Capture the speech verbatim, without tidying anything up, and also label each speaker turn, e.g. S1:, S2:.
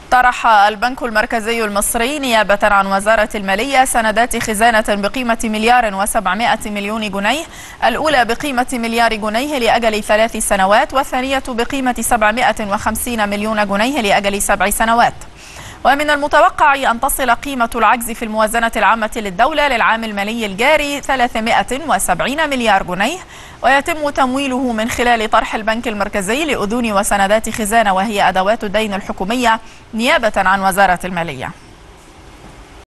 S1: طرح البنك المركزي المصري نيابة عن وزارة المالية سندات خزانة بقيمة مليار وسبعمائة مليون جنيه، الأولى بقيمة مليار جنيه لأجل ثلاث سنوات، والثانية بقيمة سبعمائة وخمسين مليون جنيه لأجل سبع سنوات. ومن المتوقع أن تصل قيمة العجز في الموازنة العامة للدولة للعام المالي الجاري ثلاثمائة وسبعين مليار جنيه، ويتم تمويله من خلال طرح البنك المركزي لأذون وسندات خزانة، وهي أدوات الدين الحكومية، نيابة عن وزارة المالية.